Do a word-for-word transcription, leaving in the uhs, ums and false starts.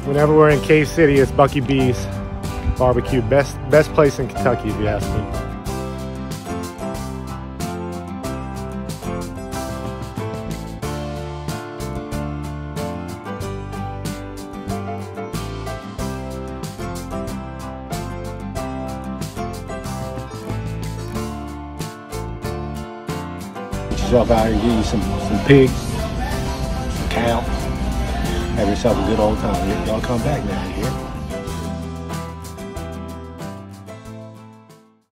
Whenever we're in K-City, it's Bucky B's barbecue. Best, best place in Kentucky, if you ask me. Get yourself out here and get you some, some pigs, some cows. Have yourself a good old time. Y'all come back now, you hear?